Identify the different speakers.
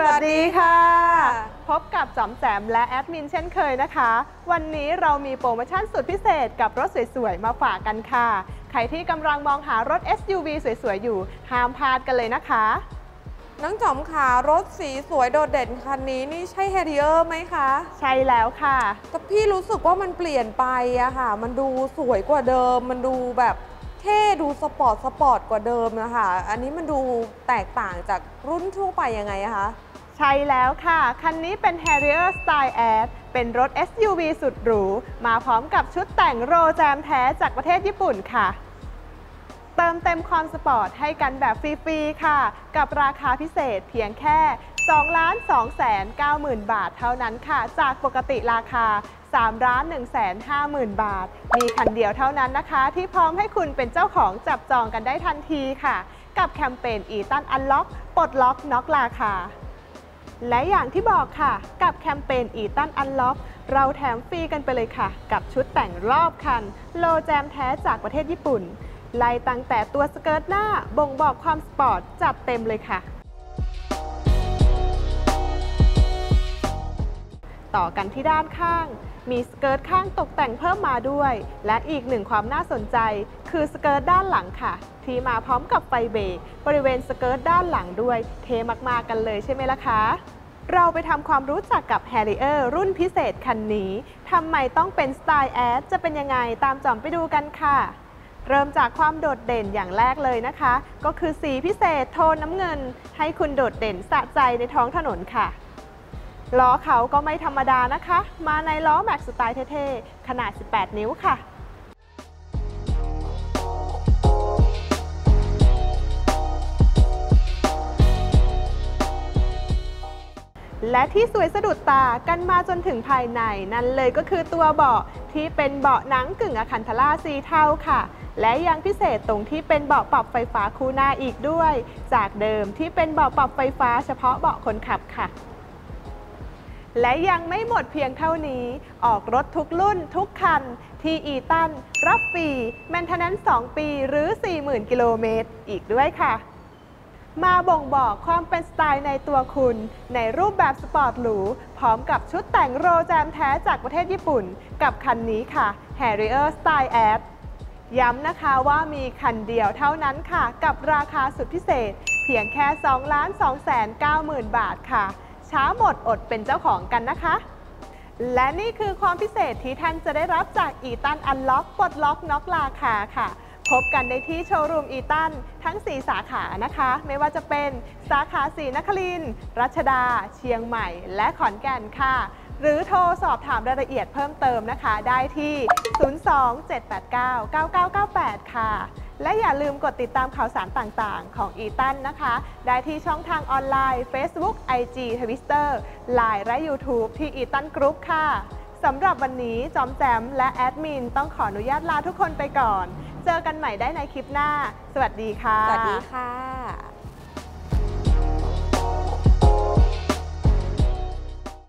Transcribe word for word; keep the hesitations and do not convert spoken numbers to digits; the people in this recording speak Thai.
Speaker 1: วัสดีค่ะพบกับจอมแจมและแอดมินเช่นเคยนะคะวันนี้เรามีโปรโมชั่นสุดพิเศษกับรถสวยๆมาฝากกันค่ะใครที่กำลังมองหารถ เอส ยู วี สวยๆอยู่ห้ามพลาดกันเลยนะคะ
Speaker 2: น้องจอมขารถสีสวยโดดเด่นคันนี้นี่ใช่ Harrier ไหมคะ
Speaker 1: ใช่แล้วค่ะ
Speaker 2: แต่พี่รู้สึกว่ามันเปลี่ยนไปอะค่ะมันดูสวยกว่าเดิมมันดูแบบเท่ดูสปอร์ตสปอร์ตกว่าเดิมนะคะอันนี้มันดูแตกต่างจากรุ่นทั่วไปยังไงอะคะ
Speaker 1: ใช่แล้วค่ะคันนี้เป็น Harrier Style Air เป็นรถ เอส ยู วี สุดหรูมาพร้อมกับชุดแต่งโรแจมแท้จากประเทศญี่ปุ่นค่ะเติมเต็มความสปอร์ตให้กันแบบฟรีๆค่ะกับราคาพิเศษเพียงแค่ สองล้านสองแสนเก้าหมื่น บาทเท่านั้นค่ะจากปกติราคา สามล้านหนึ่งแสนห้าหมื่น บาทมีคันเดียวเท่านั้นนะคะที่พร้อมให้คุณเป็นเจ้าของจับจองกันได้ทันทีค่ะกับแคมเปญ Eaton Unlock ปลดล็อกน็อกราคาและอย่างที่บอกค่ะกับแคมเปญ Eaton Unlock เราแถมฟรีกันไปเลยค่ะกับชุดแต่งรอบคันโลแจมแท้จากประเทศญี่ปุ่นไล่ตั้งแต่ตัวสเกิร์ตหน้าบ่งบอกความสปอร์ตจัดเต็มเลยค่ะต่อกันที่ด้านข้างมีสเกิร์ตข้างตกแต่งเพิ่มมาด้วยและอีกหนึ่งความน่าสนใจคือสเกิร์ตด้านหลังค่ะที่มาพร้อมกับไฟเบรกบริเวณสเกิร์ตด้านหลังด้วยเท่มากๆกันเลยใช่ไหมล่ะคะเราไปทำความรู้จักกับ Harrier รุ่นพิเศษคันนี้ทำไมต้องเป็นสไตล์แอดจะเป็นยังไงตามจอมไปดูกันค่ะเริ่มจากความโดดเด่นอย่างแรกเลยนะคะก็คือสีพิเศษโทนน้ำเงินให้คุณโดดเด่นสะใจในท้องถนนค่ะล้อเขาก็ไม่ธรรมดานะคะมาในล้อแม็กสไตล์เท่ๆขนาดสิบแปดนิ้วค่ะและที่สวยสะดุดตากันมาจนถึงภายในนั่นเลยก็คือตัวเบาะที่เป็นเบาะหนังกึ่งอะคันธาราสีเทาค่ะและยังพิเศษตรงที่เป็นเบาะปรับไฟฟ้าคู่หน้าอีกด้วยจากเดิมที่เป็นเบาะปรับไฟฟ้าเฉพาะเบาะคนขับค่ะและยังไม่หมดเพียงเท่านี้ออกรถทุกรุ่นทุกคันที่อีตันรับฟรีแมนเทนแนนซ์สองปีหรือ สี่หมื่น กิโลเมตรอีกด้วยค่ะมาบ่งบอกความเป็นสไตล์ในตัวคุณในรูปแบบสปอร์ตหรูพร้อมกับชุดแต่งโรแจมแท้จากประเทศญี่ปุ่นกับคันนี้ค่ะ Harrier Style Air ย้ำนะคะว่ามีคันเดียวเท่านั้นค่ะกับราคาสุดพิเศษเพียงแค่ สองล้านสองแสนเก้าหมื่น บาทค่ะช้าหมดอดเป็นเจ้าของกันนะคะและนี่คือความพิเศษที่ท่านจะได้รับจาก Eaton Unlock ปลดล็อกน็อกราคาค่ะพบกันได้ที่โชว์รูม Eaton ทั้งสี่สาขานะคะไม่ว่าจะเป็นสาขาศรีนครินทร์รัชดาเชียงใหม่และขอนแก่นค่ะหรือโทรสอบถามรายละเอียดเพิ่มเติมนะคะได้ที่ ศูนย์ สอง เจ็ด แปด เก้า เก้า เก้า เก้า แปด ค่ะและอย่าลืมกดติดตามข่าวสารต่างๆของ Eaton นะคะได้ที่ช่องทางออนไลน์ Facebook ไอ จี Twitter ไลน์ และ YouTube ที่ Eaton Group ค่ะสำหรับวันนี้จอมแจมและแอดมินต้องขออนุญาตลาทุกคนไปก่อนเจอกันใหม่ได้ในคลิปหน้าสวัสดีค่ะ
Speaker 2: สวัสดีค่ะ